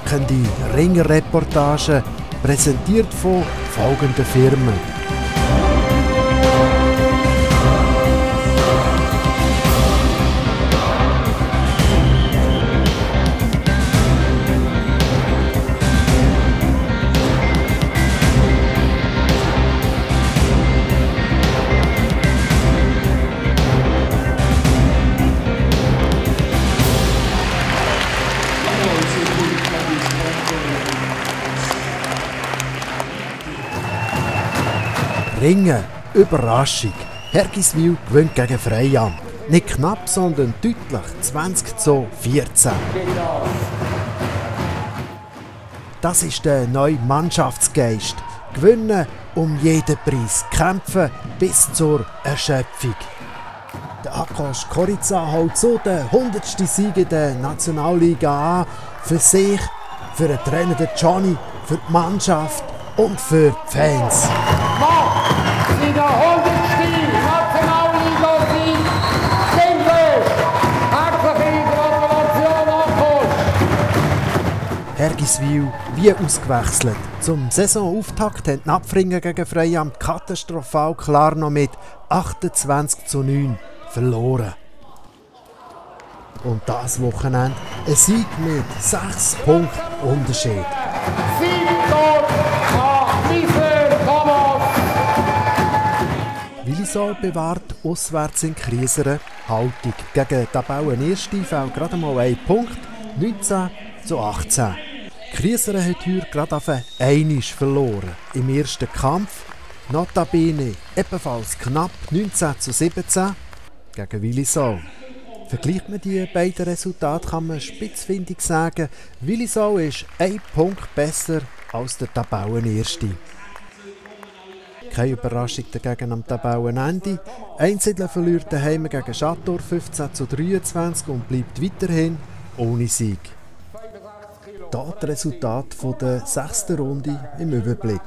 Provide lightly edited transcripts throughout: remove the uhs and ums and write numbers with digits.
packende Ringerreportage, präsentiert von folgenden Firmen. Ringen, Überraschung. Hergiswil gewinnt gegen Freiamt. Nicht knapp, sondern deutlich 20:14. Das ist der neue Mannschaftsgeist. Gewinnen um jeden Preis, kämpfen bis zur Erschöpfung. Der Akos Korica holt so den 100. Sieg in der Nationalliga an. Für sich, für den Trainer Johnny, für die Mannschaft und für die Fans. In der 100. Nationalliga-Sieg sind wir. Herzliche Gratulation, Akos! Hergiswil wie ausgewechselt. Zum Saisonauftakt haben die Napfringer gegen Freiamt katastrophal klar noch mit 28:9 verloren. Und das Wochenende ein Sieg mit 6 Punkten Unterschied. Willisol bewahrt auswärts in Krieseren Haltung. Gegen Tabellen-Erste fällt gerade mal 1 Punkt, 19:18. Krieseren hat heute gerade auf einmal verloren. Im ersten Kampf, notabene ebenfalls knapp 19:17 gegen Willisol. Vergleicht man die beiden Resultate, kann man spitzfindig sagen, Willisol ist 1 Punkt besser als der Tabellenerste. Keine Überraschung dagegen am Tabellenende. Einsiedler verliert daheim gegen Château 15:23 und bleibt weiterhin ohne Sieg. Hier das Resultat der 6. Runde im Überblick.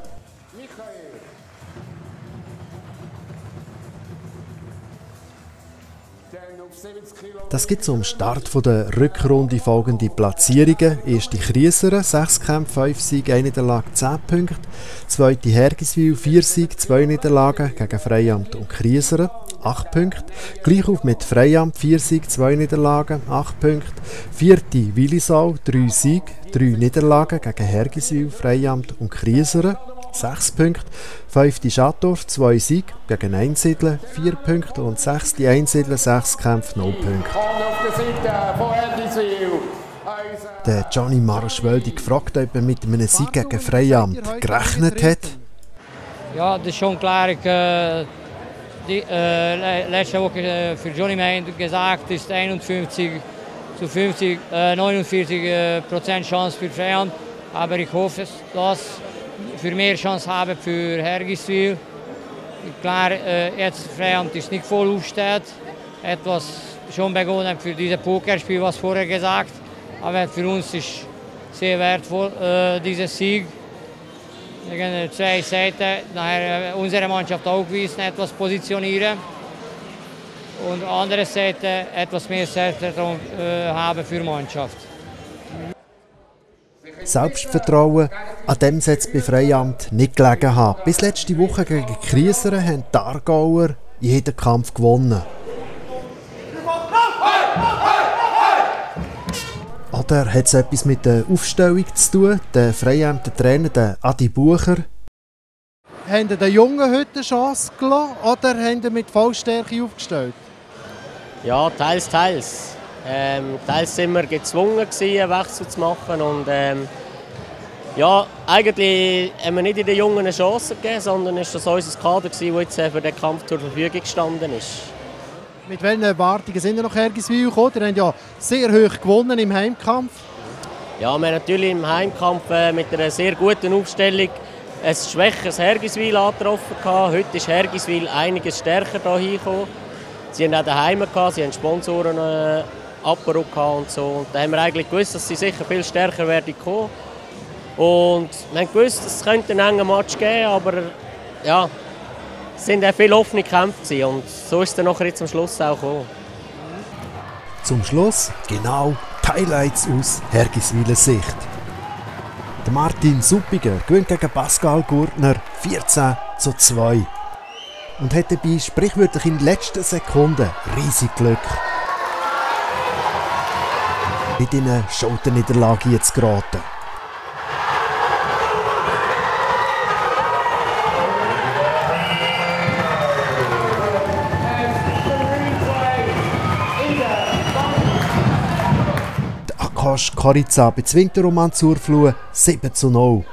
Das gibt zum Start der Rückrunde folgende Platzierungen. Erste Krieseren, 6 Kämpfe, 5 Siege, 1 Niederlage, 10 Punkte. Zweite Hergiswil, 4 Siege, 2 Niederlagen gegen Freiamt und Krieseren, 8 Punkte. Gleich auf mit Freiamt, 4 Siege, 2 Niederlagen, 8 Punkte. Vierte Willisol, 3 Siege, 3 Niederlagen gegen Hergiswil, Freiamt und Krieseren, 6 Punkte. 5. Château, 2 Siege gegen Einsiedler, 4 Punkte. Und 6. Einsiedler, 6 Kämpfe, 0 Punkte. Der Johnny Marschwöldi gefragt, ob er mit einem Sieg gegen Freiamt gerechnet hat. Ja, das ist schon klar. Letzte Woche für Johnny Main gesagt, ist 49% Chance für Freiamt. Aber ich hoffe, dass für mehr Chance haben für Hergiswil. Klar, jetzt Freiamt ist nicht voll aufgestellt. Etwas schon begonnen für dieses Pokerspiel, was vorher gesagt. Aber für uns ist sehr wertvoll dieser Sieg. Gegen 2 Seiten, nachher unsere Mannschaft auch gewiesen, etwas positionieren. Und andere Seite etwas mehr Selbstvertrauen haben für die Mannschaft. Selbstvertrauen, an dem setzt bei Freiamt nicht gelegen haben. Bis letzte Woche gegen Krieseren haben die Aargauer jeden Kampf gewonnen. Oder hat es etwas mit der Aufstellung zu tun? Der Freiamter Trainer, der Adi Bucher. Haben Sie den Jungen heute eine Chance gelassen oder haben Sie mit Vollstärke aufgestellt? Ja, teils. Teils waren wir gezwungen, einen Wechsel zu machen. Und, ja, eigentlich haben wir nicht in den Jungen eine Chance gegeben, sondern es war unser Kader, das jetzt für den Kampf zur Verfügung gestanden ist. Mit welchen Erwartungen sind Sie nach Hergiswil gekommen? Sie haben ja sehr hoch gewonnen im Heimkampf. Ja, wir haben natürlich im Heimkampf mit einer sehr guten Aufstellung ein schwächeres Hergiswil angetroffen. Heute ist Hergiswil einiges stärker hierher gekommen. Sie haben auch daheim gehabt, sie haben Sponsoren Apero und so. Und da haben wir eigentlich gewusst, dass sie sicher viel stärker werden kommen. Und wir haben gewusst, es könnte einen engen Match geben, aber ja, es waren auch viele offene Kämpfe und so ist es dann nachher zum Schluss auch gekommen. Zum Schluss genau die Highlights aus Hergiswiler Sicht. Der Martin Suppiger gewinnt gegen Pascal Gurtner 14:2 und hat dabei sprichwörtlich in den letzten Sekunden riesig Glück. Nicht in eine Schulterniederlage jetzt geraten. Akash Korica bezwingt den Roman Zurfluh 7:0.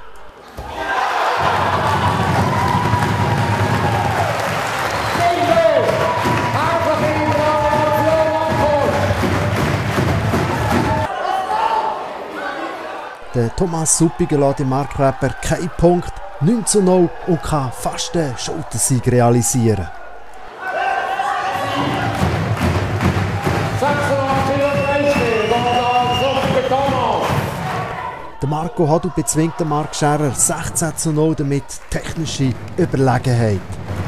Der Thomas Suppiger lässt im Markgräber keinen Punkt, 9:0 und kann fast den Schultersieg realisieren. Der Marco Hadu bezwingt den Marc Scherer 16:0 damit technische Überlegenheit.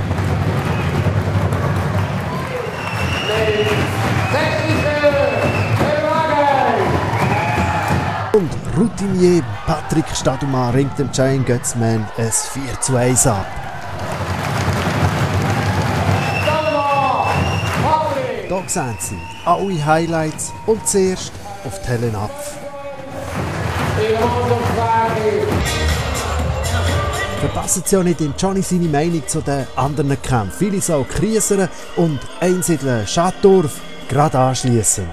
Und Routinier Patrick Stadumann ringt dem Giant Götzmann ein 4:1 ab. Hier sehen Sie alle Highlights und zuerst auf die Helen Apf. Verpassen Sie auch nicht in Johnny seine Meinung zu den anderen Kämpfen. Viele so Krieseren und Einsiedler Schattdorf gerade anschliessend.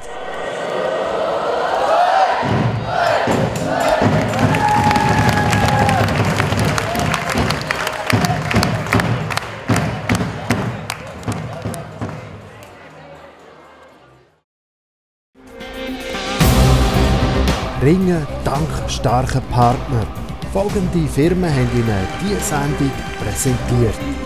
Ringen dank starken Partnern. Folgende Firmen haben Ihnen diese Sendung präsentiert.